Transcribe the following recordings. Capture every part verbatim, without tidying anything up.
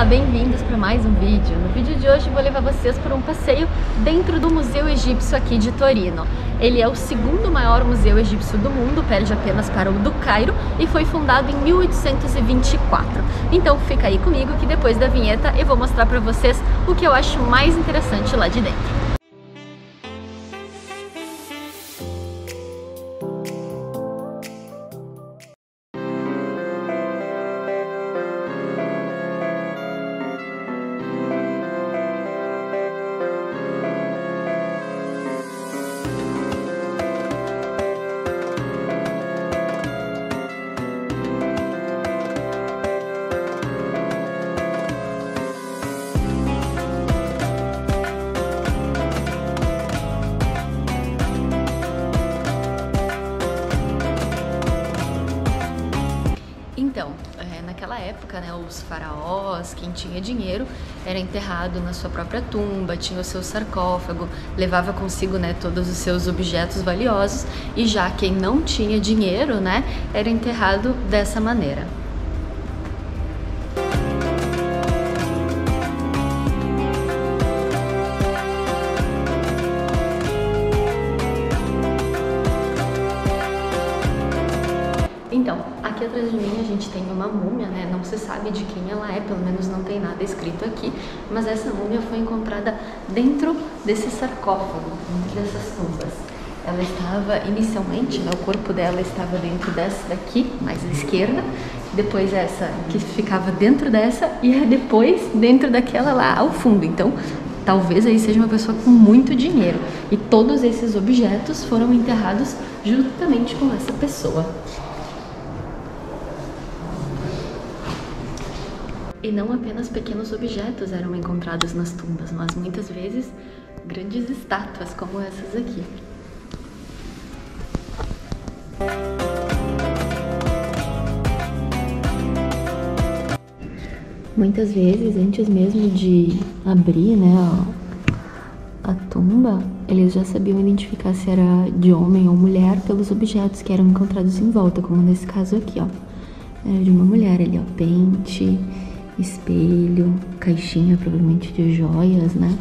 Olá, bem-vindos para mais um vídeo. No vídeo de hoje vou levar vocês por um passeio dentro do Museu Egípcio aqui de Torino. Ele é o segundo maior museu egípcio do mundo, perde apenas para o do Cairo e foi fundado em mil oitocentos e vinte e quatro. Então fica aí comigo que depois da vinheta eu vou mostrar para vocês o que eu acho mais interessante lá de dentro. Então, é, naquela época, né, os faraós, quem tinha dinheiro, era enterrado na sua própria tumba, tinha o seu sarcófago, levava consigo, né, todos os seus objetos valiosos, e já quem não tinha dinheiro, né, era enterrado dessa maneira. Então, aqui atrás de mim a gente tem uma múmia, né? Não se sabe de quem ela é, pelo menos não tem nada escrito aqui, mas essa múmia foi encontrada dentro desse sarcófago, dentro dessas tumbas. Ela estava inicialmente, né, o corpo dela estava dentro dessa daqui, mais à esquerda, depois essa que ficava dentro dessa e depois dentro daquela lá ao fundo. Então, talvez aí seja uma pessoa com muito dinheiro. E todos esses objetos foram enterrados juntamente com essa pessoa. E não apenas pequenos objetos eram encontrados nas tumbas, mas muitas vezes grandes estátuas como essas aqui. Muitas vezes, antes mesmo de abrir, né, a, a tumba, eles já sabiam identificar se era de homem ou mulher pelos objetos que eram encontrados em volta, como nesse caso aqui, ó. Era de uma mulher ali, ó, pente, espelho, caixinha provavelmente de joias, né?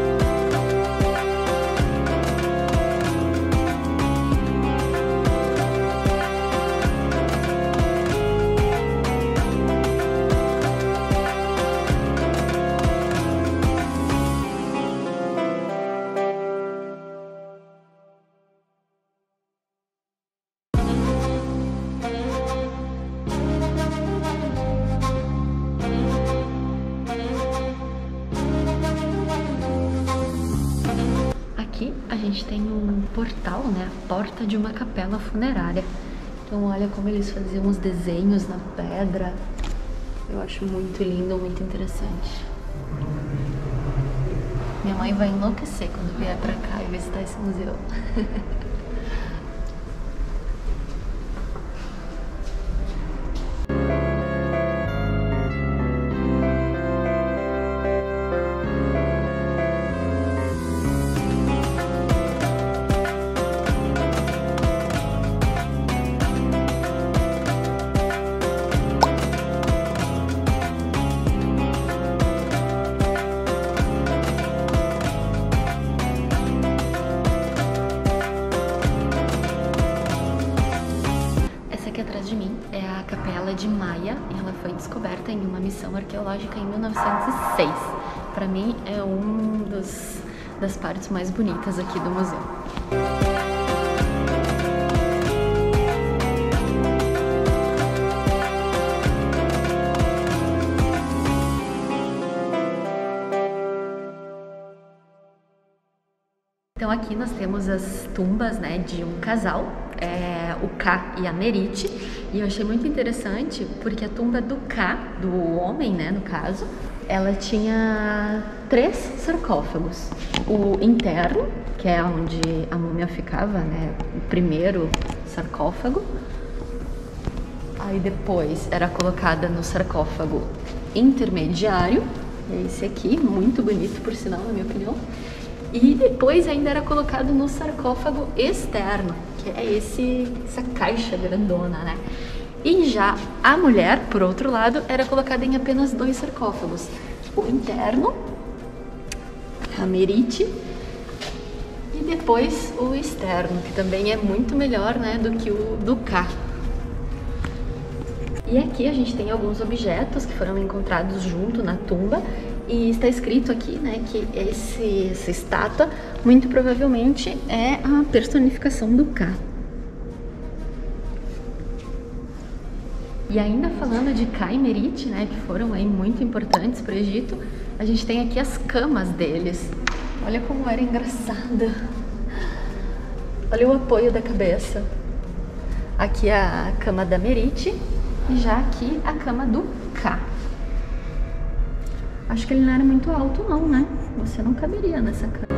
Aqui a gente tem um portal, né, a porta de uma capela funerária. Então olha como eles faziam os desenhos na pedra. Eu acho muito lindo, muito interessante. Minha mãe vai enlouquecer quando vier pra cá e visitar esse museu. de Maia, e ela foi descoberta em uma missão arqueológica em mil novecentos e seis. Para mim é um dos, das partes mais bonitas aqui do museu. Então aqui nós temos as tumbas, né, de um casal, é, o Ka e a Nerite, e eu achei muito interessante porque a tumba do Ka, do homem, né, no caso, ela tinha três sarcófagos. O interno, que é onde a múmia ficava, né, o primeiro sarcófago, aí depois era colocada no sarcófago intermediário, é esse aqui, muito bonito por sinal, na minha opinião. E depois ainda era colocado no sarcófago externo, que é esse, essa caixa grandona, né? E já a mulher, por outro lado, era colocada em apenas dois sarcófagos. O interno, a Merite, e depois o externo, que também é muito melhor, né, do que o do Ka. E aqui a gente tem alguns objetos que foram encontrados junto na tumba, e está escrito aqui, né, que esse, essa estátua muito provavelmente é a personificação do Ka. E ainda falando de Ka e Merite, né, que foram aí muito importantes para o Egito, a gente tem aqui as camas deles. Olha como era engraçada. Olha o apoio da cabeça. Aqui a cama da Merite e já aqui a cama do Ka. Acho que ele não era muito alto não, né? Você não caberia nessa cama.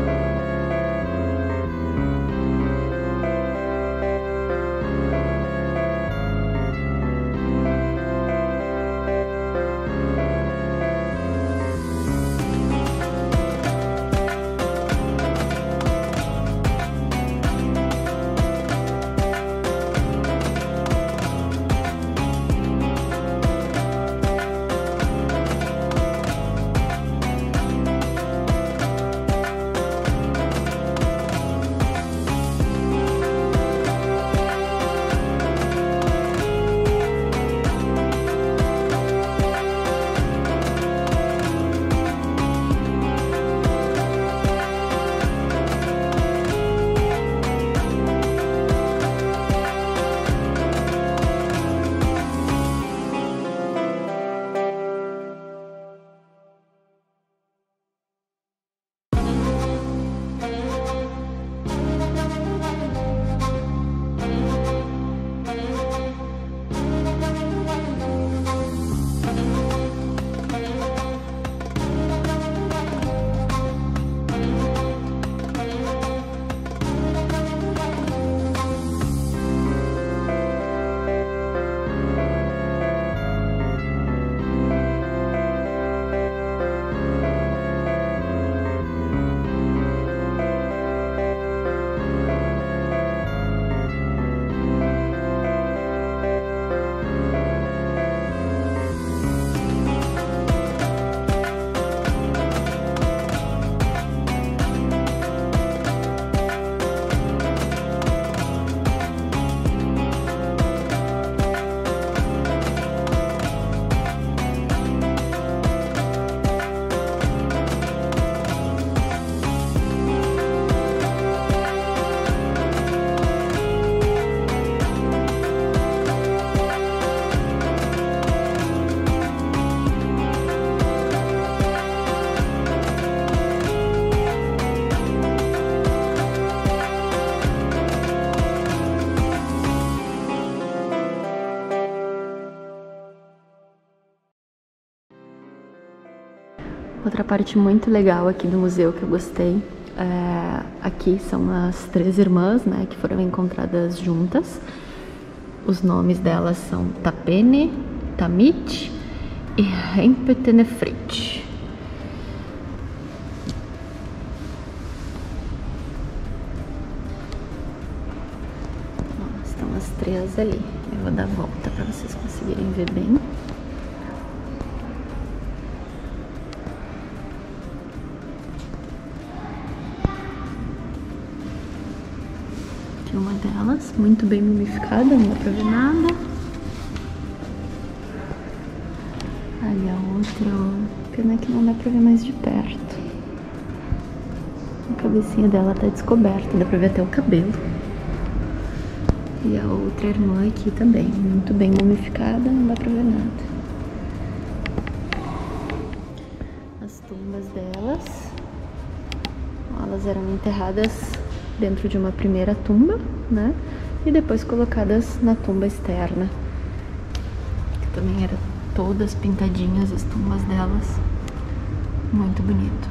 Outra parte muito legal aqui do museu que eu gostei, é, aqui são as três irmãs, né, que foram encontradas juntas. Os nomes delas são Tapene, Tamit e Rempetenefrit. Estão as três ali. Eu vou dar a volta para vocês conseguirem ver bem. Uma delas, muito bem mumificada, não dá pra ver nada. Ali a outra, ó. Pena que não dá pra ver mais de perto. A cabecinha dela tá descoberta, dá pra ver até o cabelo. E a outra irmã aqui também, muito bem mumificada, não dá pra ver nada. As tumbas delas, elas eram enterradas dentro de uma primeira tumba, né? E depois colocadas na tumba externa, que também eram todas pintadinhas as tumbas delas. Muito bonito.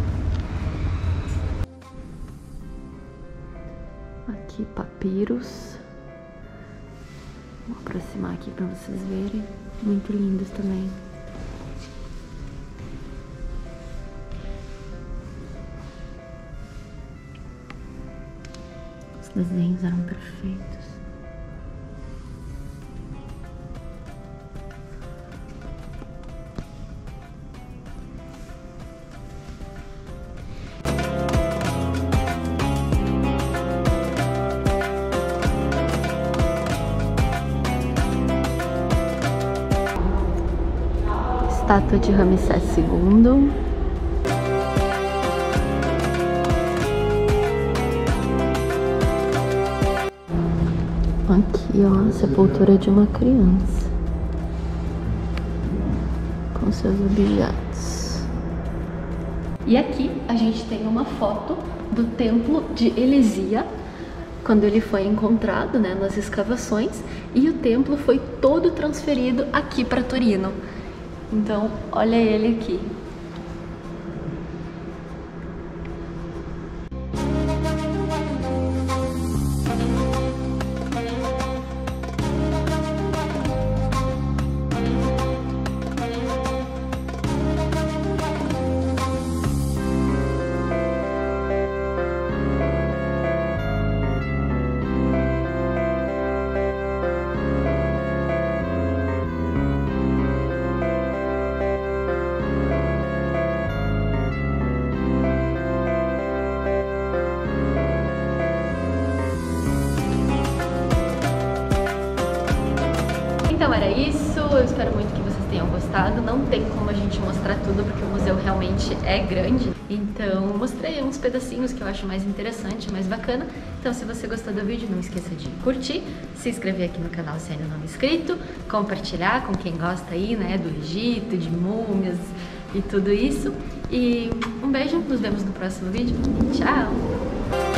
Aqui papiros. Vou aproximar aqui para vocês verem. Muito lindos também. Os desenhos eram perfeitos. estátua de Ramsés segundo. Aqui, ó, a sepultura de uma criança com seus objetos. E aqui a gente tem uma foto do templo de Elísia, quando ele foi encontrado, né, nas escavações, e o templo foi todo transferido aqui para Torino. Então, olha ele aqui. Então era isso, eu espero muito que vocês tenham gostado. Não tem como a gente mostrar tudo porque o museu realmente é grande. Então mostrei uns pedacinhos que eu acho mais interessante, mais bacana. Então se você gostou do vídeo, não esqueça de curtir, se inscrever aqui no canal se ainda não é inscrito, compartilhar com quem gosta aí, né, do Egito, de múmias e tudo isso. E um beijo, nos vemos no próximo vídeo. Tchau!